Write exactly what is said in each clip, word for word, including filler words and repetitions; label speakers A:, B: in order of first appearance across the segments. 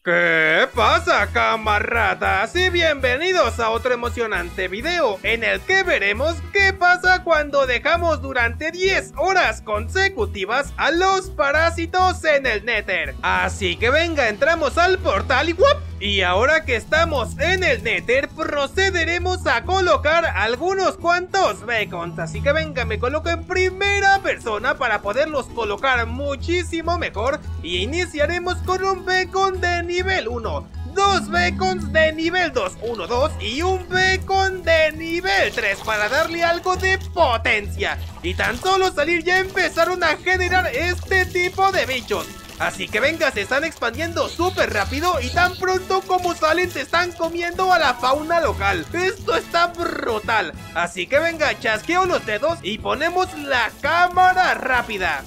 A: ¿Qué pasa, camaradas? Y bienvenidos a otro emocionante video en el que veremos qué pasa cuando dejamos durante diez horas consecutivas a los parásitos en el Nether. Así que venga, entramos al portal y ¡wup! Y ahora que estamos en el Nether, procederemos a colocar algunos cuantos beacons. Así que venga, me coloco en primera persona para poderlos colocar muchísimo mejor. Y iniciaremos con un beacon de nivel uno, dos beacons de nivel dos, uno, dos y un beacon de nivel tres para darle algo de potencia. Y tan solo salir ya empezaron a generar este tipo de bichos. Así que venga, se están expandiendo súper rápido y tan pronto como salen se están comiendo a la fauna local. Esto está brutal. Así que venga, chasqueo los dedos y ponemos la cámara rápida.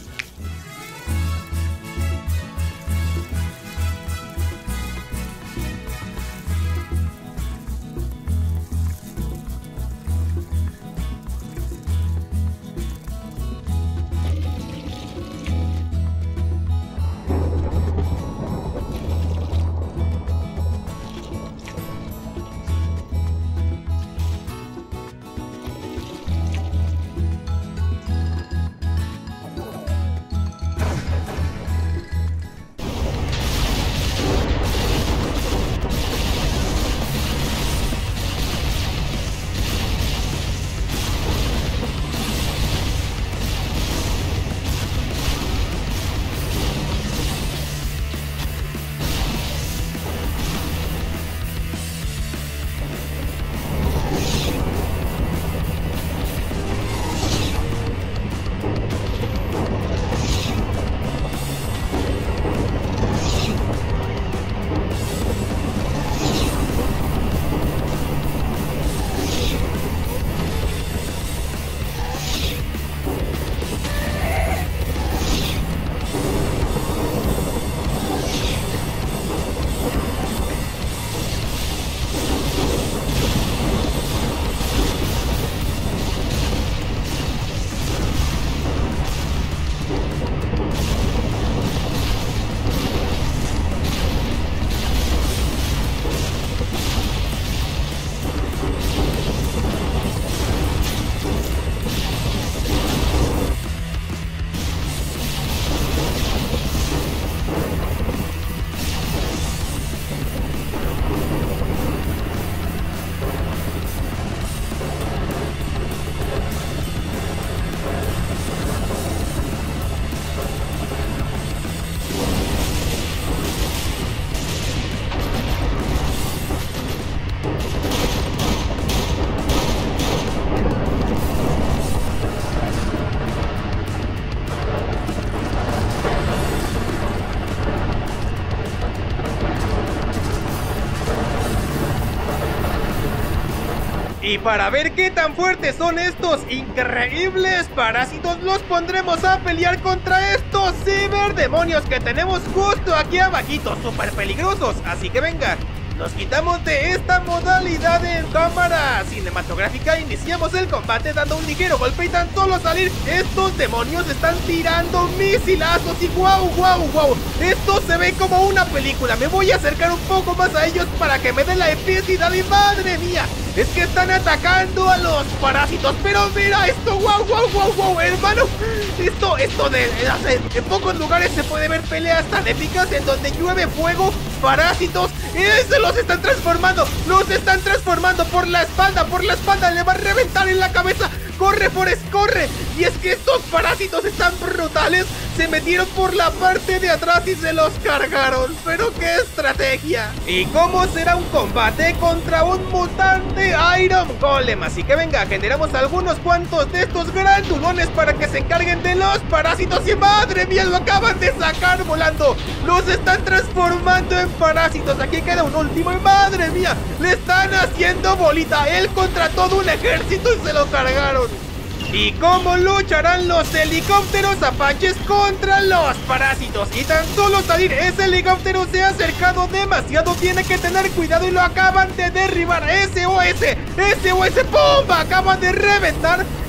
A: Y para ver qué tan fuertes son estos increíbles parásitos, los pondremos a pelear contra estos ciberdemonios que tenemos justo aquí abajito, súper peligrosos. Así que venga, nos quitamos de esta modalidad en cámara cinematográfica. Iniciamos el combate dando un ligero golpe y tan solo salir, estos demonios están tirando misilazos y wow, wow, wow. Esto se ve como una película. Me voy a acercar un poco más a ellos para que me den la epicidad y madre mía, es que están atacando a los parásitos. Pero mira esto, wow, wow, wow, wow, hermano. Esto, esto de, de en pocos lugares se puede ver peleas tan épicas en donde llueve fuego, parásitos, y se los están transformando, los están transformando por la espalda, por la espalda, le va a reventar en la cabeza. ¡Corre, Forest, corre! Y es que estos parásitos están brutales. Se metieron por la parte de atrás y se los cargaron. ¡Pero qué estrategia! ¿Y cómo será un combate contra un mutante Iron Golem? Así que venga, generamos algunos cuantos de estos grandulones para que se encarguen de los parásitos. Y madre mía, lo acaban de sacar volando. Los están transformando en parásitos. Aquí queda un último y madre mía, le están haciendo bolita. Él contra todo un ejército y se lo cargaron. ¿Y cómo lucharán los helicópteros apaches contra los parásitos? Y tan solo salir, ese helicóptero se ha acercado demasiado, tiene que tener cuidado y lo acaban de derribar. S O S, S O S, ¡pum! Acaban de reventar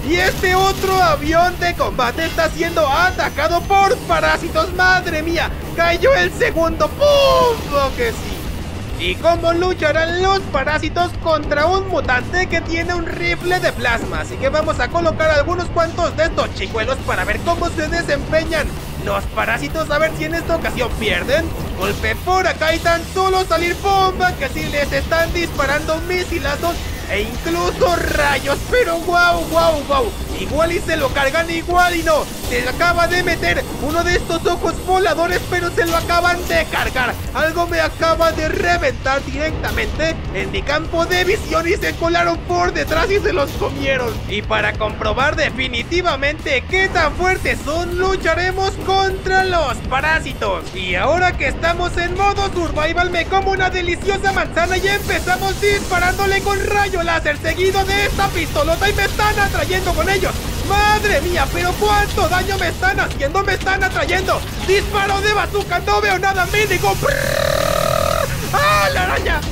A: Y este otro avión de combate está siendo atacado por parásitos. ¡Madre mía! ¡Cayó el segundo! ¡Pum! ¡Oh, que sí! ¿Y cómo lucharán los parásitos contra un mutante que tiene un rifle de plasma? Así que vamos a colocar algunos cuantos de estos chicuelos para ver cómo se desempeñan los parásitos, a ver si en esta ocasión pierden. Golpe por acá y tan solo salir bomba, que si les están disparando misilazos e incluso rayos. Pero wow, wow, wow, igual y se lo cargan, igual y no. Se acaba de meter uno de estos ojos voladores, pero se lo acaban de cargar. Algo me acaba de reventar directamente en mi campo de visión y se colaron por detrás y se los comieron. Y para comprobar definitivamente qué tan fuertes son, lucharemos contra los parásitos. Y ahora que estamos en modo survival, me como una deliciosa manzana y empezamos disparándole con rayo láser seguido de esta pistolota y me están atrayendo con ellos. ¡Madre mía! ¿Pero cuánto daño me están haciendo? ¡Me están atrayendo! ¡Disparo de bazooka! ¡No veo nada! ¡Me digo! ¡Ah, la araña!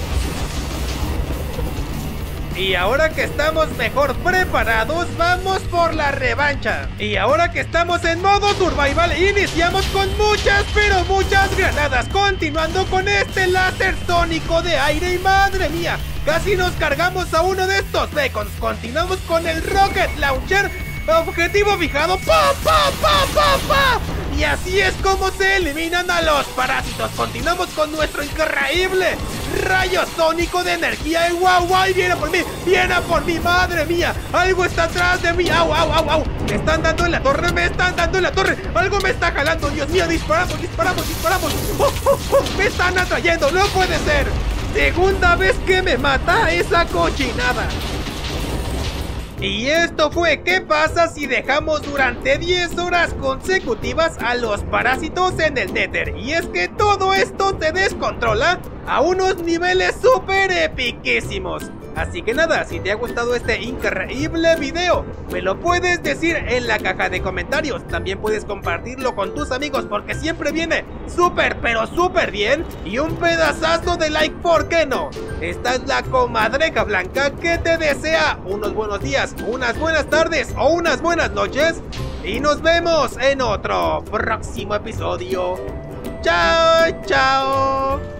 A: Y ahora que estamos mejor preparados, vamos por la revancha. Y ahora que estamos en modo survival, iniciamos con muchas, pero muchas granadas. Continuando con este láser sónico de aire y madre mía, casi nos cargamos a uno de estos beacons. Continuamos con el Rocket Launcher. Objetivo fijado. ¡Pa, pa, pa, pa, pa! Y así es como se eliminan a los parásitos. Continuamos con nuestro increíble rayo sónico de energía. Y wow, wow, viene por mí, viene por mí, madre mía. Algo está atrás de mí. Au, au, au, au. Me están dando en la torre, me están dando en la torre. Algo me está jalando, Dios mío. Disparamos, disparamos, disparamos. Oh, oh, oh. Me están atrayendo, no puede ser. Segunda vez que me mata esa cochinada. Y esto fue ¿qué pasa si dejamos durante diez horas consecutivas a los parásitos en el Nether? Y es que todo esto se descontrola a unos niveles súper epiquísimos. Así que nada, si te ha gustado este increíble video, me lo puedes decir en la caja de comentarios. También puedes compartirlo con tus amigos porque siempre viene súper pero súper bien. Y un pedazazo de like, ¿por qué no? Esta es la comadreja blanca que te desea unos buenos días, unas buenas tardes o unas buenas noches. Y nos vemos en otro próximo episodio. ¡Chao, chao!